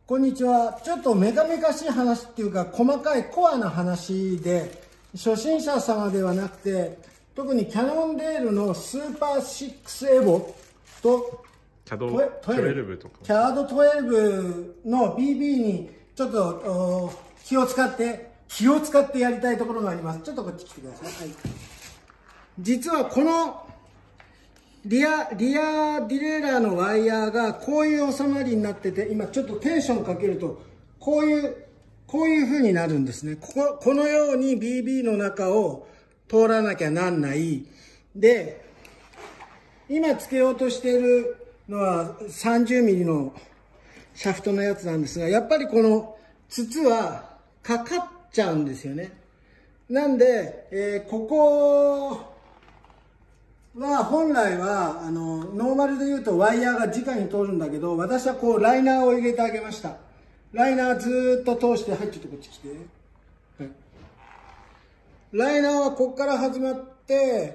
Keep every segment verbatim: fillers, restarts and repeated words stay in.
こんにちは。ちょっとメカメカしい話っていうか、細かいコアな話で、初心者様ではなくて、特にキャノンデールのスーパーシックスエボと、 キャドじゅうにとか。 キャドじゅうにの ビービー にちょっと気を使って、気を使ってやりたいところがあります。ちょっとこっち来てください。はい、実はこのリア、リアディレイラーのワイヤーがこういう収まりになってて、今ちょっとテンションかけると、こういう、こういう風になるんですね。ここ、このように ビービー の中を通らなきゃなんない。で、今つけようとしているのはさんじゅうミリのシャフトのやつなんですが、やっぱりこの筒はかかっちゃうんですよね。なんで、えー、ここ、は本来はあのノーマルで言うとワイヤーが直に通るんだけど、私はこうライナーを入れてあげました。ライナーずーっと通して、はい、ちょっとこっち来て、はい、ライナーはここから始まって、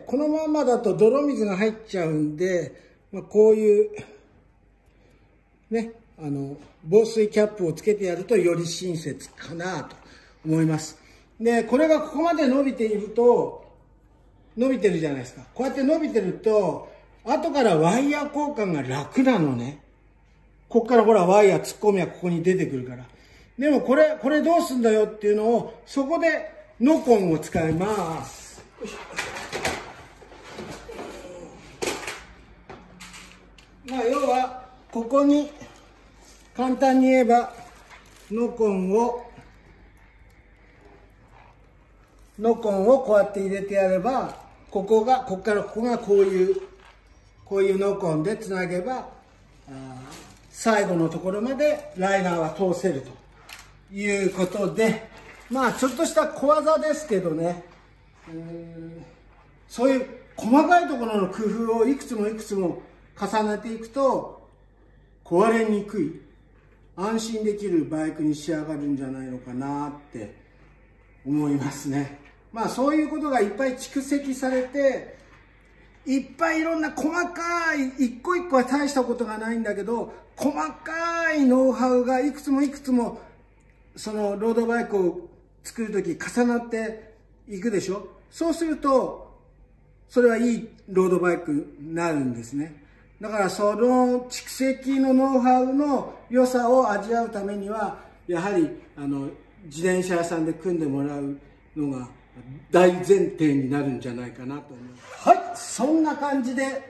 このままだと泥水が入っちゃうんで、まあ、こういうね、あの防水キャップをつけてやるとより親切かなと思います。でこれがここまで伸びていると伸びてるじゃないですか。こうやって伸びてると、後からワイヤー交換が楽なのね。こっからほら、ワイヤー突っ込みはここに出てくるから。でもこれ、これどうすんだよっていうのを、そこでノコンを使います。まあ、要は、ここに、簡単に言えば、ノコンを、ノコンをこうやって入れてやれば、ここが、ここからここがこういう、こういうノコンでつなげば、最後のところまでライナーは通せるということで、まあちょっとした小技ですけどね、うーんそういう細かいところの工夫をいくつもいくつも重ねていくと、壊れにくい、安心できるバイクに仕上がるんじゃないのかなって思いますね。まあそういうことがいっぱい蓄積されて、いっぱいいろんな細かい、一個一個は大したことがないんだけど、細かいノウハウがいくつもいくつも、そのロードバイクを作るとき重なっていくでしょ。そうすると、それはいいロードバイクになるんですね。だからその蓄積のノウハウの良さを味わうためには、やはりあの自転車屋さんで組んでもらうのが大前提になるんじゃないかなと思います。はい、そんな感じで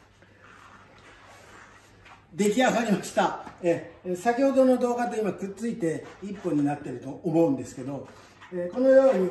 出来上がりました。え先ほどの動画と今くっついて一本になってると思うんですけど、えこのように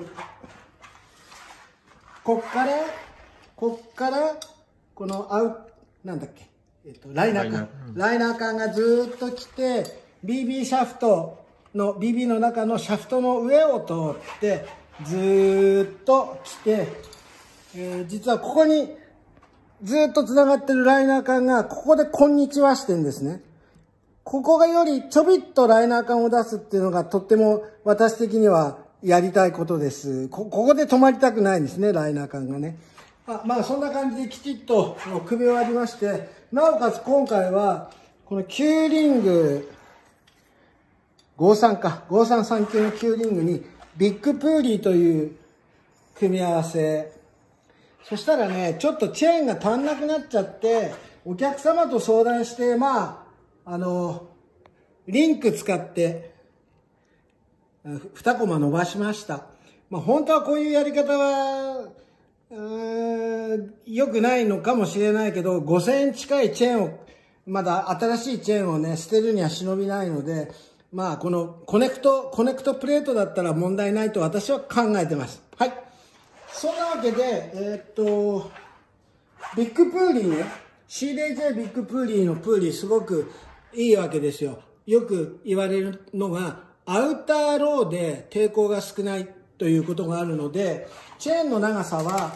こっからこっからこのアウなんだっけ、えっとライナー管ライナー管がずっと来て ビービー シャフトの ビービー の中のシャフトの上を通ってずーっと来て、えー、実はここにずーっと繋がってるライナー管がここでこんにちはしてんですね。ここがよりちょびっとライナー管を出すっていうのがとっても私的にはやりたいことです。こ、ここで止まりたくないんですね、ライナー管がね。あ、まあそんな感じできちっと組み終わりまして、なおかつ今回はこのキューリングごじゅうさんか、ごじゅうさんさん級のキューリングにビッグプーリーという組み合わせ。そしたらね、ちょっとチェーンが足んなくなっちゃって、お客様と相談して、まあ、あの、リンク使って、にコマ伸ばしました。まあ、本当はこういうやり方は、うーん、良くないのかもしれないけど、ごせんえん近いチェーンを、まだ新しいチェーンをね、捨てるには忍びないので、まあ、このコネクト、コネクトプレートだったら問題ないと私は考えてます。はい。そんなわけで、えー、っと、ビッグプーリーね、シーディージェー ビッグプーリーのプーリーすごくいいわけですよ。よく言われるのが、アウターローで抵抗が少ないということがあるので、チェーンの長さは、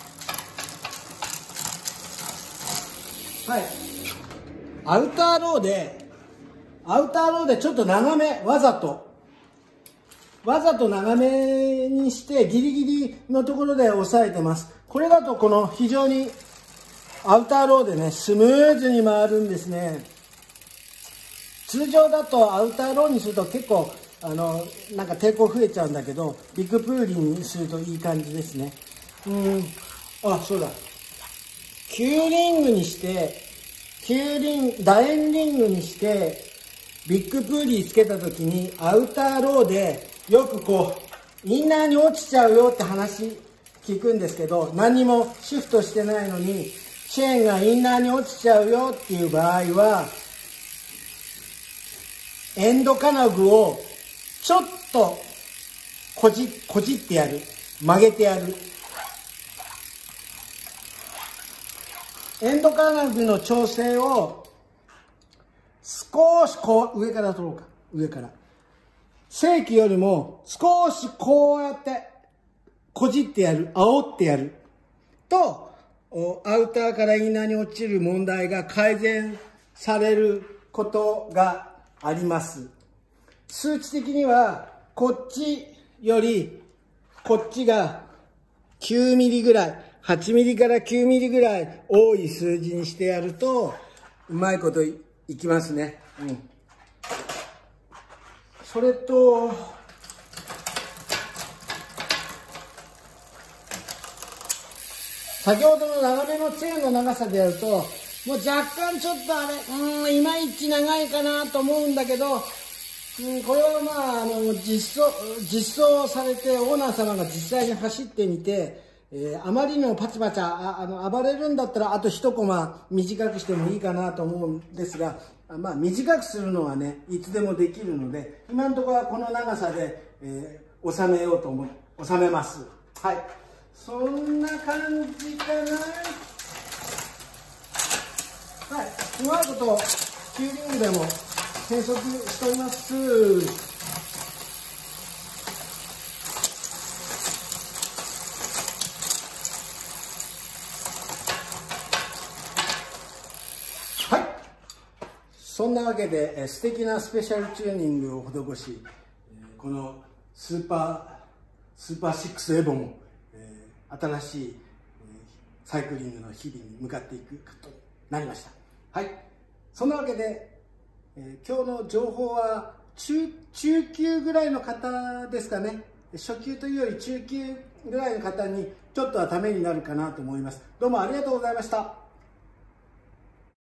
はい、アウターローで、アウターローでちょっと長め、わざと。わざと長めにしてギリギリのところで押さえてます。これだとこの非常にアウターローでね、スムーズに回るんですね。 通常だとアウターローにすると結構あのなんか抵抗増えちゃうんだけど、ビッグプーリーにするといい感じですね。うん、あ、そうだ。きゅうリングにして、きゅうリング、楕円リングにして、ビッグプーリーつけた時にアウターローでよくこう、インナーに落ちちゃうよって話聞くんですけど、何にもシフトしてないのに、チェーンがインナーに落ちちゃうよっていう場合は、エンド金具をちょっとこじ、こじってやる。曲げてやる。エンド金具の調整を少しこう、上から取ろうか。上から。正規よりも少しこうやってこじってやる。煽ってやる。と、アウターからインナーに落ちる問題が改善されることがあります。数値的にはこっちよりこっちがきゅうミリぐらい、はちミリからきゅうミリぐらい多い数字にしてやるとうまいこと い, いきますね。うん。それと先ほどの長めのチェーンの長さでやると、もう若干ちょっとあれ、うーん、いまいち長いかなと思うんだけど、うん、これはまあ、あの、実装、実装されて、オーナー様が実際に走ってみて、えー、あまりにもパチパチああの暴れるんだったら、あと一コマ短くしてもいいかなと思うんですが、まあ、短くするのはね、いつでもできるので、今のところはこの長さで、えー、収めようと思う、収めます。はい。そんな感じかな。はい。うまいこと、キューリングでも計測しております。はい。そんなわけで、素敵なスペシャルチューニングを施し、このスーパー、スーパーシックスエボも、新しいサイクリングの日々に向かっていくことになりました。はい。そんなわけで、えー、今日の情報は中、中級ぐらいの方ですかね。初級というより中級ぐらいの方にちょっとはためになるかなと思います。どうもありがとうございました。